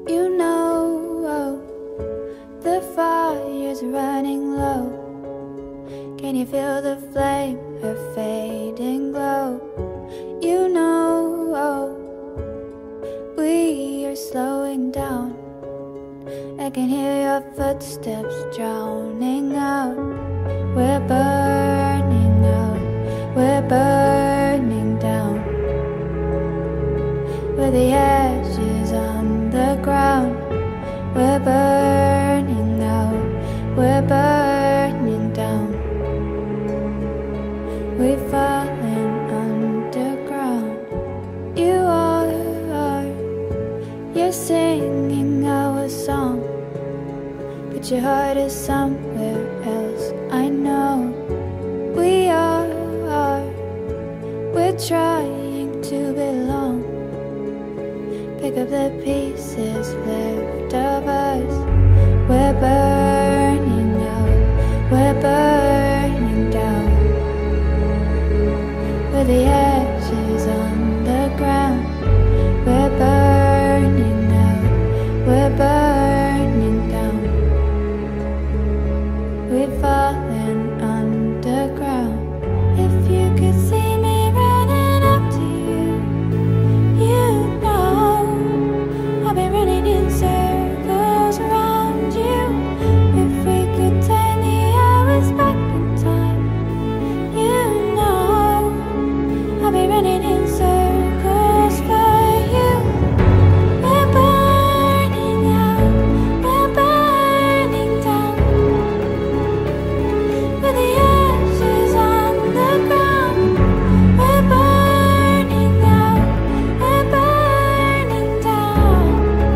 You know, the fire's running low. Can you feel the flame, her fading glow? You know, we are slowing down. I can hear your footsteps drowning out. We're burning out, we're burning down. We're the ashes on the ground. We're burning out, we're burning down. We've fallen underground. You are, you're singing our song, but your heart is somewhere else, I know. We are, we're trying to belong. Pick up the pieces left of us. We're burning out, we're burning down. We're the ashes on the ground. We're burning out, we're burning down. We've fallen underground. If you could see me running up to you, you'd know I've been running in circles around you. If we could turn the hours back in time, you know I'll be running in circles for you. We're burning out, we're burning down. We're the ashes on the ground. We're burning out, we're burning down.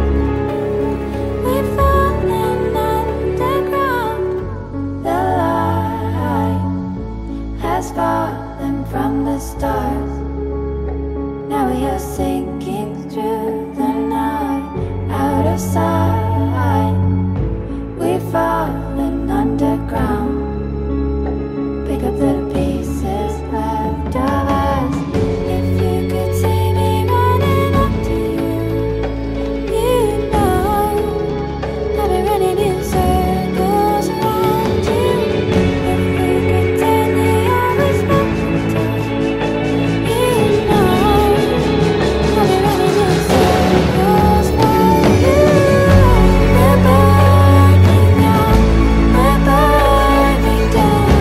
We've fallen underground. The light has fallen from the stars. Now we are sinking through the night, out of sight. We've fallen underground. Pick up the pieces left of us. If you could see me running up to you, you'd know I've been running in circles around you. If we could turn the hours back in time, you'd know I'll be running in circles for you. We're burning out, we're burning down.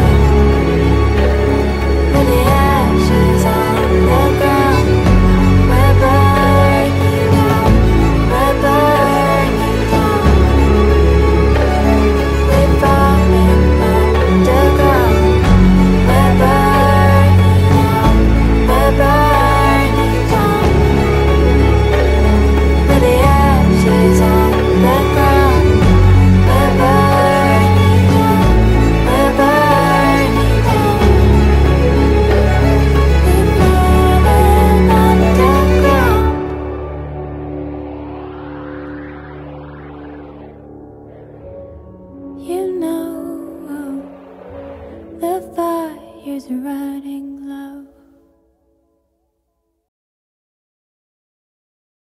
We're the ashes on the ground. We're burning out, we're burning down. We've fallen underground. We're burning out, we're burning down. We're the ashes on the ground. We're burning out, we're burning down. We've fallen underground. You know, the fire's running